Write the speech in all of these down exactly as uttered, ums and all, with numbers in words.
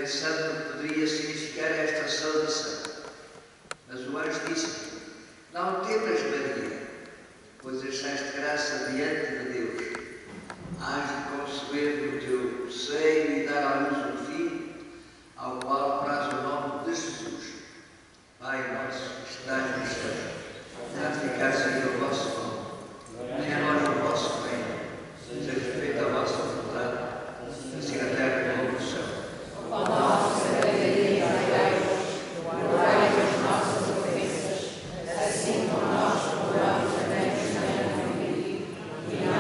pensando que poderia significar esta saudação. Mas o anjo disse: não temas, Maria, pois achaste graça diante de Deus. Hás de conceber no teu seio e dar à luz um filho, ao qual traz o nome de Jesus. Pai nosso, que estás no céu, santificado seja o vosso nome. Venha a nós o vosso reino. Seja feita a vossa vontade, assim na terra como no céu. O pão nosso de cada dia dai-nos, perdoai as nossas ofensas, assim como nós perdoamos também os que nos ofendem, e não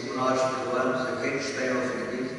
como nós perdoamos a quem nos tem ofendido,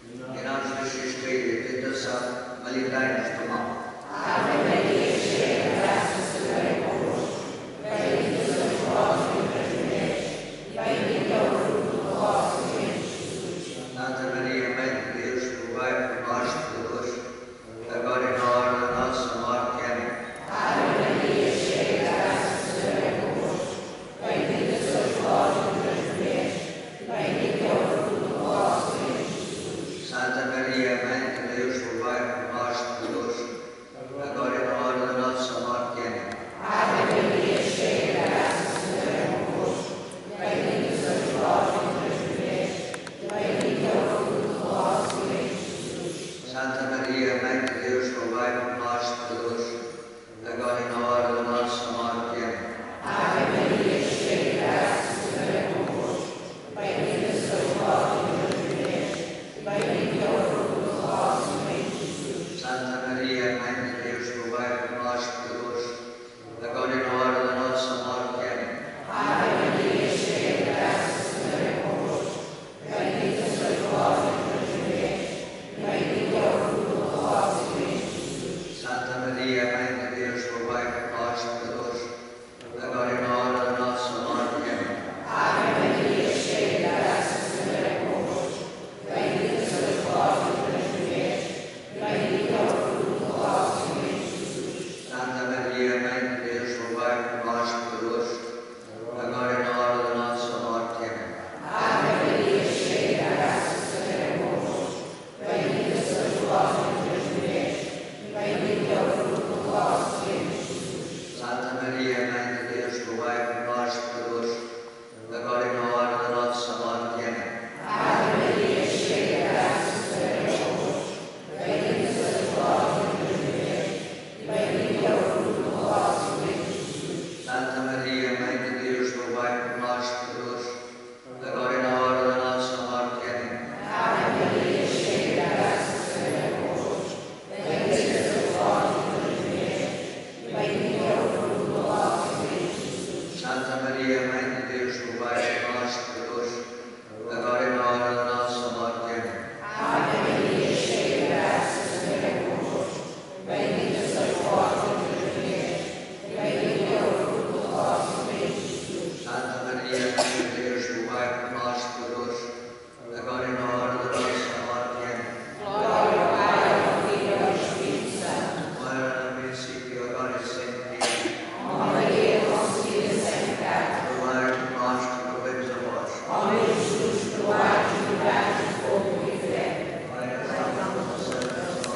e não nos deixeis cair em tentação, mas livrai-nos do mal. Ave Maria, cheia de graça, o Senhor é convosco. Bendita sois vós entre as mulheres, e bendito é o fruto do vosso ventre, Jesus. Santa Maria, Mãe de Deus, rogai por nós, pecadores, agora e na hora da nossa morte. Amém. Ave Maria, cheia de graça, o Senhor é convosco. Bendita sois vós entre as mulheres, e bendito é o fruto do vosso ventre, Jesus. Santa Maria, Mãe de Deus, rogai por nós, pecadores, agora e na hora da nossa morte. Amém. Ave Maria, cheia de graça, o Senhor é convosco. Bendita sois vós entre as mulheres, e bendito é o fruto do vosso ventre, Jesus. Santa Maria, Mãe de Deus, rogai por nós, pecadores, agora e na hora da nossa morte. Amém. Ave Maria, cheia de graça, o Senhor é convosco. Bendita sois vós entre as mulheres, e bendito é o fruto do vosso ventre, Jesus. Santa Maria, Mãe de Deus, rogai por nós, pecadores, agora e na hora da nossa morte. Amém. Ave Maria, cheia de graça, o Senhor é convosco. Bendita sois vós entre as mulheres, e bendito é o fruto do vosso ventre, Jesus. Santa Maria, Mãe de Deus, rogai por nós, pecadores, agora e na hora da nossa morte. Amém. Ave Maria, cheia de graça, o Senhor é convosco. Bendita sois vós entre as mulheres, e bendito é o fruto do vosso ventre, Jesus. Santa Maria, Mãe de Deus, rogai por nós, pecadores, agora e na hora da nossa morte. Amém. Ave Maria, cheia de graça, o Senhor é convosco. Bendita sois vós entre as mulheres, e bendito é o fruto do vosso ventre, Jesus. Santa Maria, Mãe de Deus, rogai por nós, pecadores, agora e na hora da nossa morte. Amém. Ave Maria, cheia de graça, o Senhor é convosco. Bendita sois vós entre as mulheres, e bendito é o fruto do vosso ventre, Jesus. Santa Maria, Mãe de Deus, rogai por nós, pecadores, agora e na hora da nossa morte. Amém. Ave Maria, cheia de graça, o Senhor é convosco. Bendita sois vós entre as mulheres, e bendito é o fruto do vosso ventre, Jesus. Santa Maria, Mãe de Deus, rogai por nós, pecadores, agora e na hora da nossa morte. Amém. Ave Maria, cheia de graça, o Senhor é convosco. Bendita sois vós entre as mulheres, e bendito é o fruto do vosso ventre, Jesus. Santa Maria, Mãe de Deus, rogai por nós, pecadores, agora e na hora da nossa morte. Amém. Glória ao Pai, ao Filho e ao Espírito Santo. Como era no princípio, agora e sempre. Ó Maria, concebida sem pecado. Rogai por nós que recorremos a vós. Ó meu Jesus, perdoai-nos e livrai-nos do fogo do inferno. Pai, a salva nossa salvação.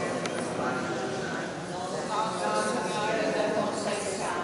Nossa Senhora da Conceição.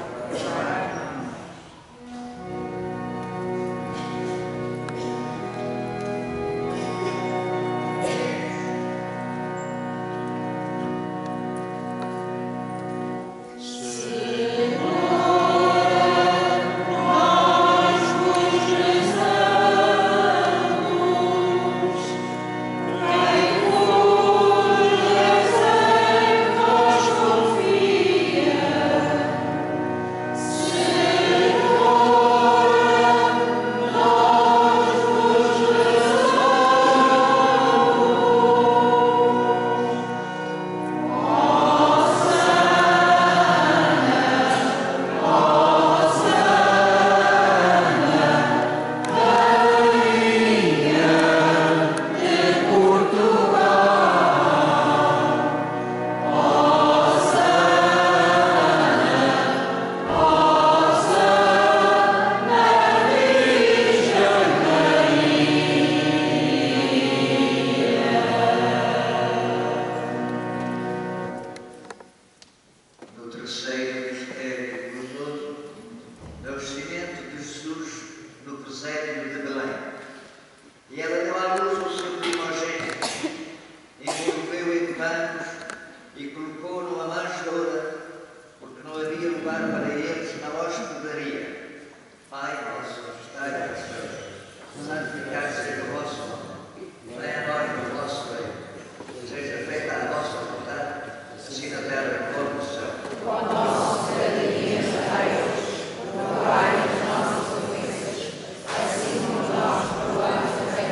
No terceiro mistério glorioso, é o nascimento de Jesus no presépio de Belém. E ela deu à luz o seu primogênito, envolveu em panos e colocou numa manjedoura, porque não havia lugar para eles na hospedaria. Pai nosso que estais nos céus, santificado seja o vosso nome. Venha a nós o vosso reino. Seja feita a vossa vontade, assim na terra como no céu. Com a nossa cada dia nos dai hoje. Perdoai as nossas ofensas, assim como nós perdoamos também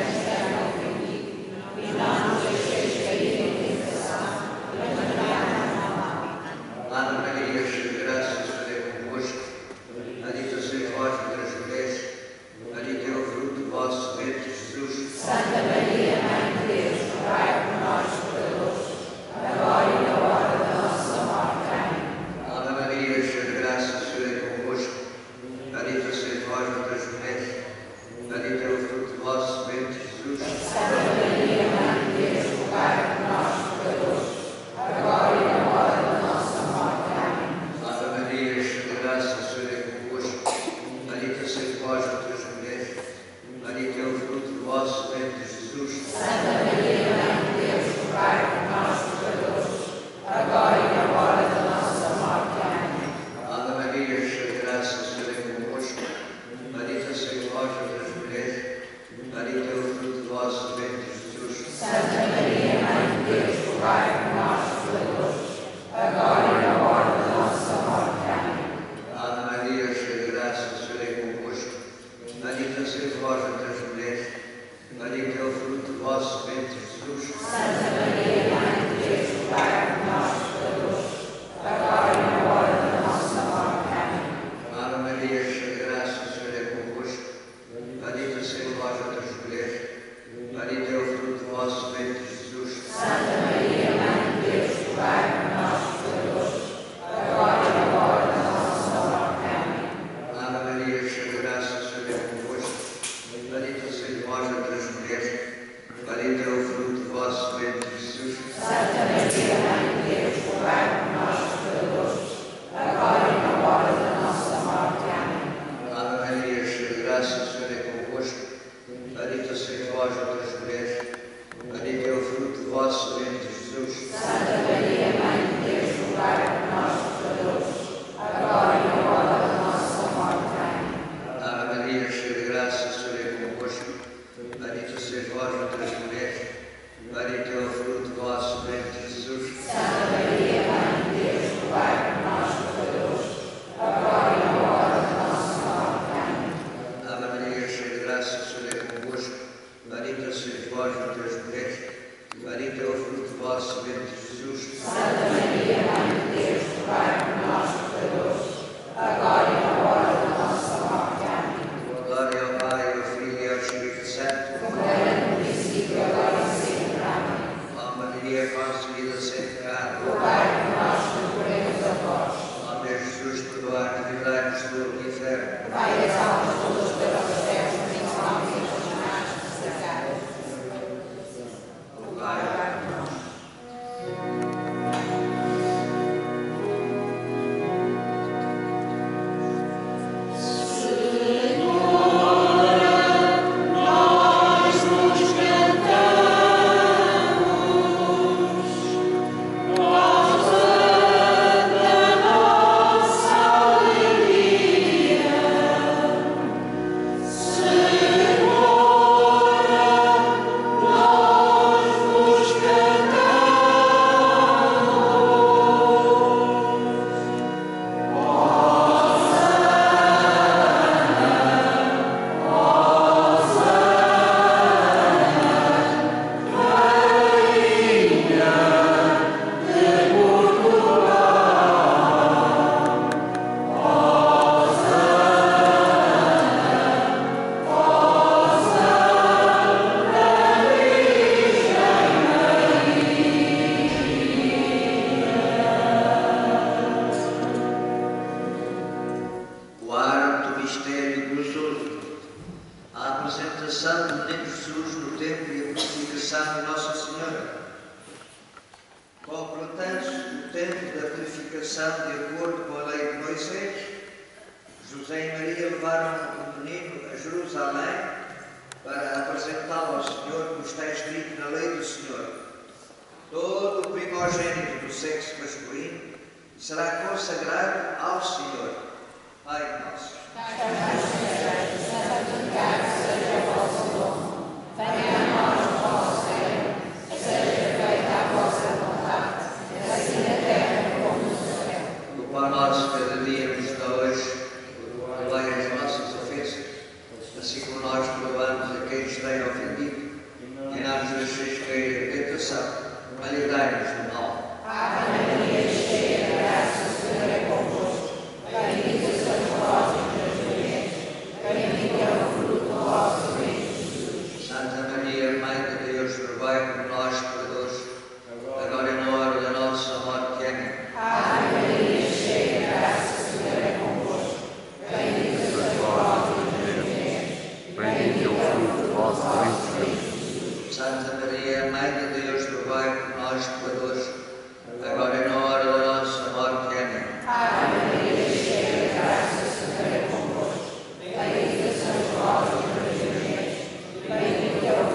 vosso ventre, Jesus. Santa Maria, Mãe de Deus, rogai por nós, pecadores, agora e na hora da nossa morte. Amém. Ave Maria, cheia de graça, o Senhor é convosco. Bendita sois vós entre as mulheres, bendito é o fruto do vosso ventre, Jesus. Santa Maria, Mãe de Deus, rogai por nós, pecadores, agora e na hora da nossa morte. Amém. Ave Maria, cheia de graça, o Senhor é convosco. Bendita sois vós entre as mulheres, bendito é o fruto do vosso ventre, Jesus. Santa Maria, Mãe de Deus, rogai por nós, pecadores, agora e na hora da nossa morte. Amém. Ave Maria, cheia de graça, o Senhor é convosco. Bendita sois vós entre as mulheres, bendito é o fruto do vosso ventre, Jesus. Santa Maria, Mãe de Deus, rogai por nós, pecadores, agora e na hora da nossa morte. Amém. Ave Maria, cheia de graça, o Senhor é convosco. Bendita sois vós entre as mulheres, bendito é o fruto do vosso ventre, Jesus. Santa Maria, Mãe de Deus, rogai por nós, pecadores, agora e na hora da nossa morte. Amém. Ave Maria, cheia de graça, o Senhor é convosco. Bendita sois vós entre as mulheres, bendito é o fruto do vosso ventre, Jesus. Santa Maria, Mãe de Deus, rogai por nós, pecadores, agora e na hora da nossa morte. Amém. Ave Maria, cheia de graça, o Senhor é convosco. Bendita sois vós entre as mulheres, bendito é o fruto do vosso ventre, Jesus. Santa Maria, Mãe de Deus, rogai por nós, pecadores, agora e na hora da nossa morte. Amém. Ave Maria, cheia de graça, o Senhor é convosco. Bendita sois vós entre as mulheres, bendito é o fruto do vosso ventre, Jesus. Santa Maria, Mãe de Deus, rogai por nós, pecadores, agora e na hora da nossa morte. Amém. Glória ao Pai, ao Filho e ao Espírito Santo. Como era no princípio, agora e sempre. Amém. Ó Maria, concebida sem pecado. Rogai por nós que recorremos a vós. Ó meu Jesus, perdoai-nos e livrai-nos do inferno. Vai as almas todas para o céu, principalmente as mais necessitadas. Rogai por nós. Quarto mistério gozoso. A apresentação do menino Jesus no templo e a purificação de Nossa Senhora. Completando-se o tempo da purificação de acordo com a lei de Moisés, José e Maria levaram o menino a Jerusalém para apresentá-lo ao Senhor, como está escrito na lei do Senhor. Todo o primogênito do sexo masculino será consagrado ao Senhor. Pai nosso. Santificado seja o vosso nome. Venha a nós o vosso reino. Seja feita a vossa vontade, assim na terra como no céu. O pão nosso cada dia nos dá hoje, perdoai as nossas ofensas, assim como nós perdoamos a quem nos tem ofendido, e não nos deixeis cair em tentação, mas livrai-nos do mal. Ave Maria, cheia de graça, o Senhor é convosco. Bendita sois vós entre as mulheres, bendito é o fruto do vosso ventre, Jesus. Santa Maria, Mãe de Deus, rogai por nós, pecadores, agora e na hora da nossa morte. Amém. Ave Maria, cheia de graça, o Senhor é convosco. Bendita sois vós entre as mulheres, bendito é o fruto do vosso ventre, Jesus. Santa Maria, Mãe de Deus, rogai por nós, pecadores, agora e na hora da nossa morte. Amém. Ave Maria, cheia de graça, o Senhor é convosco. Bendita sois vós entre as mulheres, bendito é o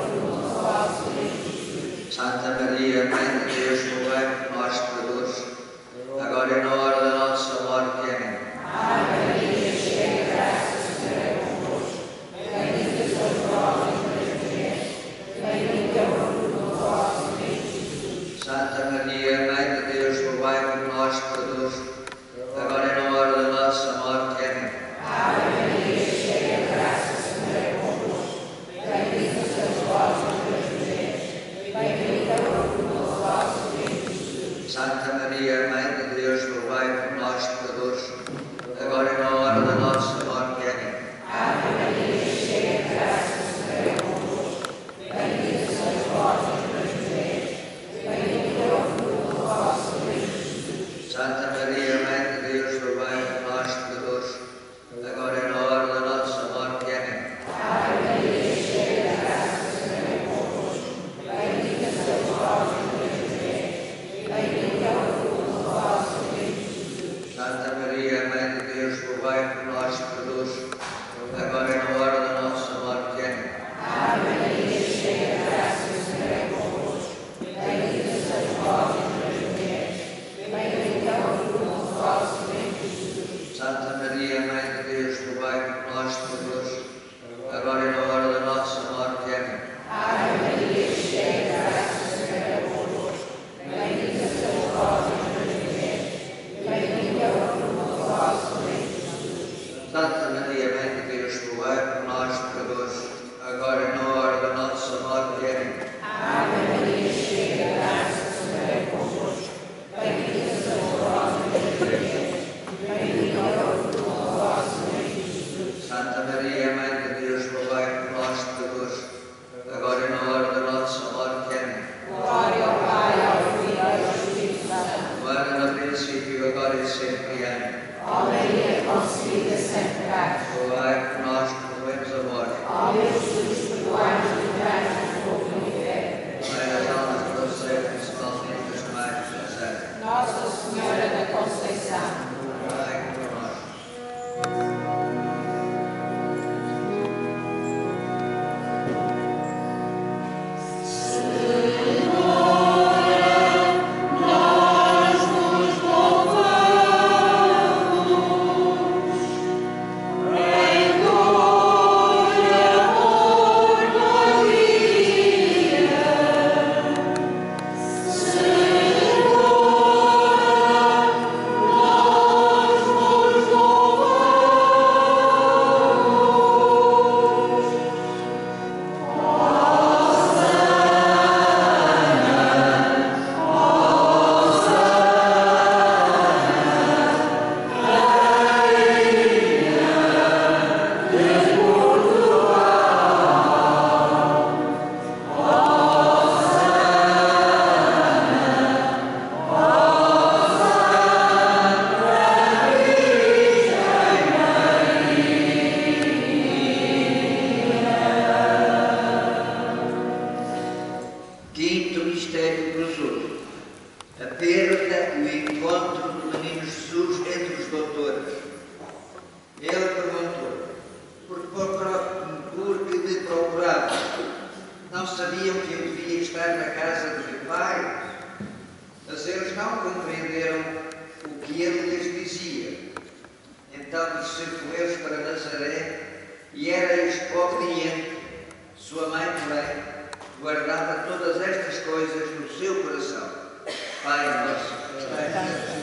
sabiam que eu devia estar na casa de meu pai, mas eles não compreenderam o que ele lhes dizia. Então disseram-lhes para Nazaré, e era este obediente. Sua mãe, porém, guardava todas estas coisas no seu coração. Pai nosso, que estás no céu,